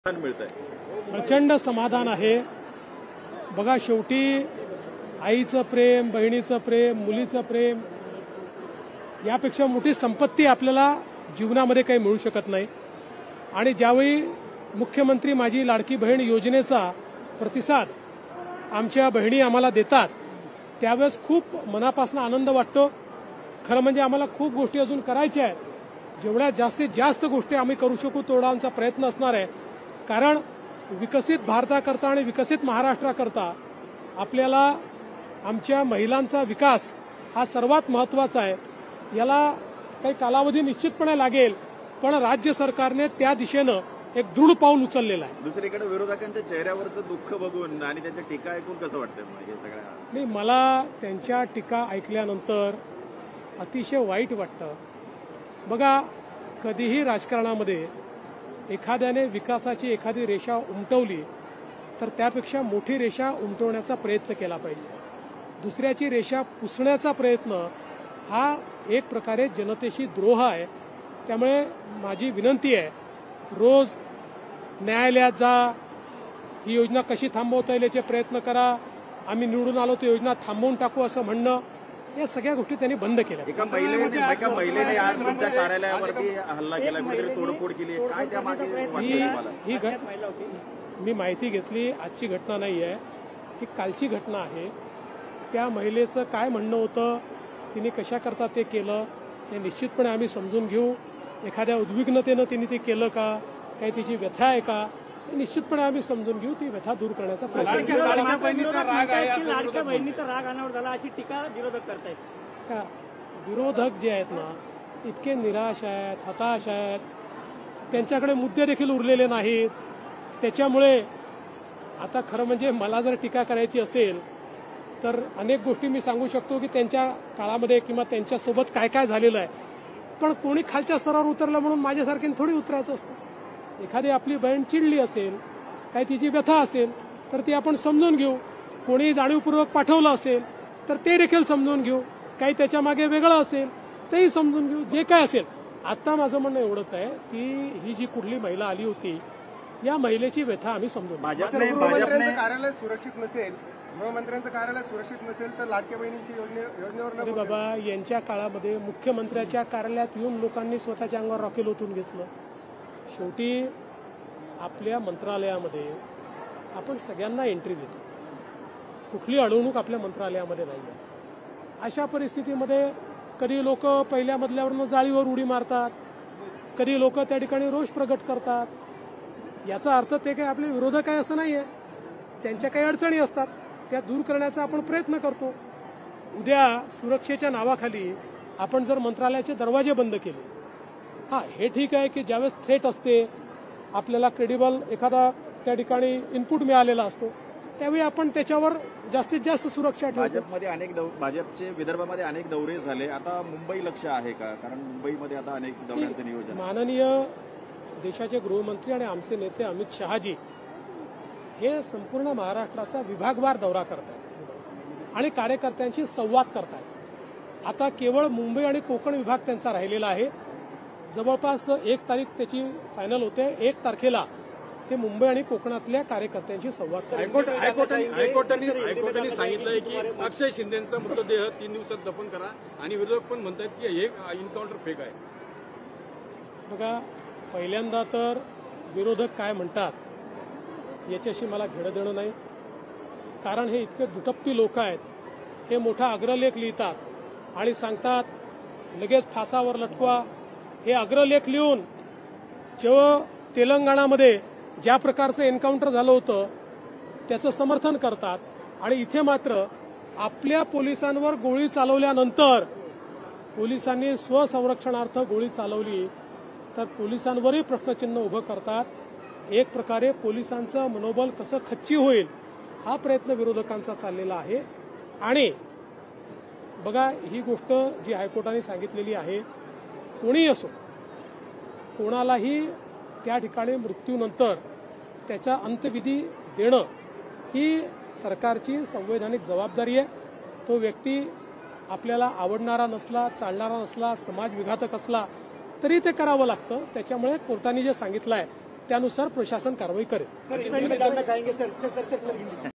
प्रचंड समाधान आहे। बघा, शेवटी आईचं प्रेम, बहिणीचं प्रेम, मुलीचं प्रेम यापेक्षा मोठी संपत्ती आपल्याला जीवनामध्ये काही मिळू शकत नाही। आणि ज्यावेळी मुख्यमंत्री माझी लाडकी बहीण योजनेचा प्रतिसाद आमच्या बहिणी आम्हाला देतात त्यावेळेस खूप मनापासून आनंद वाटतो। खरं म्हणजे आम्हाला खूप गोष्टी अजून करायच्या आहेत। जेवढ्या जास्तीत जास्त गोष्टी आम्ही करू शकू तेवढा आमचा प्रयत्न असणार आहे। कारण विकसित भारताकरता आणि विकसित महाराष्ट्राकरता आपल्याला आमच्या महिलांचा विकास हा सर्वात महत्त्वाचा आहे। याला काही कालावधी निश्चितपणे लागेल, पण राज्य सरकारने त्या दिशेनं एक दृढ पाऊल उचललेलं आहे। दुसरीकडे विरोधकांच्या चेहऱ्यावरचं दुःख बघून आणि त्यांच्या टीका ऐकून कसं वाटतं म्हणजे सगळ्या? नाही, मला त्यांच्या टीका ऐकल्यानंतर अतिशय वाईट वाटतं। बघा, कधीही राजकारणामध्ये एखाद्याने विकासाची एखादी रेषा उमटवली तर त्यापेक्षा मोठी रेषा उमटवण्याचा प्रयत्न केला पाहिजे। दुसऱ्याची रेषा पुसण्याचा प्रयत्न हा एक प्रकारे जनतेशी द्रोह आहे। त्यामुळे माझी विनंती आहे, रोज न्यायालयात जा, ही योजना कशी थांबवता येईल याचे प्रयत्न करा, आम्ही निवडून आलो तर योजना थांबवून टाकू असं म्हणणं, या सगळ्या गोष्टी त्यांनी बंद केल्या। एका महिलेने आज तुमच्या कार्यालयावरती हल्ला केला, कुठेतरी तोडफोड केली, काय त्या मागे ही मी माहिती घेतली, आजची घटना नाही आहे, ही कालची घटना आहे। त्या महिलेचं काय म्हणणं होतं, तिने कशा करता ते केलं हे निश्चितपणे आम्ही समजून घेऊ। एखाद्या उद्विग्नतेनं तिने ते केलं का, काही तिची व्यथा आहे का, हे निश्चितपणे आम्ही समजून घेऊ, ती व्यथा दूर करण्याचा प्रयत्न करू। लाडक्या बहिणीचा राग अनावर झाला अशी टीका विरोधक करतायत। विरोधक जे आहेत ना, इतके निराश आहेत, हताश आहेत, त्यांच्याकडे मुद्दे देखील उरलेले नाहीत। त्याच्यामुळे आता खरं म्हणजे मला जर टीका करायची असेल तर अनेक गोष्टी मी सांगू शकतो की त्यांच्या काळामध्ये किंवा त्यांच्यासोबत काय काय झालेलं आहे, पण कोणी खालच्या स्तरावर उतरलं म्हणून माझ्यासारख्याने थोडी उतरायचं असतं। एखादी आपली बहीण चिडली असेल, काही तिची व्यथा असेल तर ती आपण समजून घेऊ। कोणी जाणीवपूर्वक पाठवलं असेल तर ते देखील समजून घेऊ, काही त्याच्या मागे वेगळं असेल तेही समजून घेऊ, जे काय असेल। आता माझं म्हणणं एवढंच आहे की ही जी कुठली महिला आली होती, या महिलेची व्यथा आम्ही समजून भाजपने कार्यालय सुरक्षित नसेल, गृहमंत्र्यांचं कार्यालय सुरक्षित नसेल तर लाडक्या बहिणींची योजनेवर अरे बाबा, यांच्या काळामध्ये मुख्यमंत्र्याच्या कार्यालयात येऊन लोकांनी स्वतःच्या अंगावर रॉकेल ओतून घेतलं। शेवटी आपल्या मंत्रालयामध्ये आपण सगळ्यांना एंट्री देतो, कुठली अडवणूक आपल्या मंत्रालयामध्ये नाही आहे। अशा परिस्थितीमध्ये कधी लोक पहिल्या मजल्यावरून जाळीवर उडी मारतात, कधी लोक त्या ठिकाणी रोष प्रगट करतात। याचा अर्थ ते काही आपले विरोधक आहे असं नाही आहे, त्यांच्या काही अडचणी असतात, त्या दूर करण्याचा आपण प्रयत्न करतो। उद्या सुरक्षेच्या नावाखाली आपण जर मंत्रालयाचे दरवाजे बंद केले, हे ठीक आहे की ज्यावेळेस थ्रेट असते, आपल्याला क्रेडिबल एखादा त्या ठिकाणी इनपुट मिळालेला असतो, त्यावेळी आपण त्याच्यावर जास्तीत जास्त सुरक्षा ठेवतो। भाजपचे विदर्भामध्ये अनेक दौरे झाले, आता मुंबई लक्ष आहे का? कारण मुंबईमध्ये आता अनेक दौऱ्यांचं नियोजन। माननीय देशाचे गृहमंत्री आणि आमचे नेते अमित शहाजी हे संपूर्ण महाराष्ट्राचा विभागवार दौरा करतायत आणि कार्यकर्त्यांशी संवाद करतायत। आता केवळ मुंबई आणि कोकण विभाग त्यांचा राहिलेला आहे। जवळपास 1 तारीख त्याची फायनल होते, 1 तारखेला ते मुंबई आणि कोकणातल्या कार्यकर्त्यांशी संवाद करतात। हायकोर्टाने सांगितलंय की अक्षय शिंदेचा मृतदेह 3 दिवसात दफन करा, आणि विरोधक पण म्हणतात की हे एन्काउंटर फेक आहे। बघा, पहिल्यांदा तर विरोधक काय म्हणतात याच्याशी मला घेणं देणं नाही, कारण हे इतके दुटप्पी लोक आहेत। हे मोठा अग्रलेख लिहितात आणि सांगतात लगेच फासावर लटकवा। हे अग्रलेख लिहून जेव्हा तेलंगणामध्ये ज्या प्रकारचं एन्काउंटर झालं होतं त्याचं समर्थन करतात, आणि इथे मात्र आपल्या पोलिसांवर गोळी चालवल्यानंतर पोलिसांनी स्वसंरक्षणार्थ गोळी चालवली तर पोलिसांवरही प्रश्नचिन्ह उभं करतात। एक प्रकारे पोलिसांचं मनोबल कसं खच्ची होईल हा प्रयत्न विरोधकांचा चाललेला आहे। आणि बघा, ही गोष्ट जी हायकोर्टाने सांगितलेली आहे, कोणीही असो, कोणालाही त्या ठिकाणी मृत्यूनंतर त्याचा अंत्यविधी देणं ही सरकारची संवैधानिक जबाबदारी आहे। तो व्यक्ती आपल्याला आवडणारा नसला, चालणारा नसला, समाज विघातक असला तरी ते करावं लागतं। त्याच्यामुळे कोर्टाने जे सांगितलं आहे त्यानुसार प्रशासन कारवाई करेल. सर, चाहेंगे सर.